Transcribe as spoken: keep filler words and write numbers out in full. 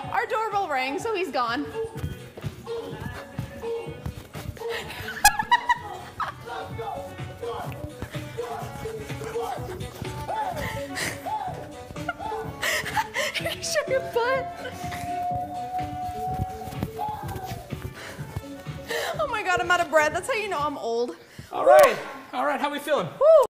Our doorbell rang, so he's gone. Show your butt. Oh my God, I'm out of breath. That's how you know I'm old. All right, all right, how we feeling? Woo.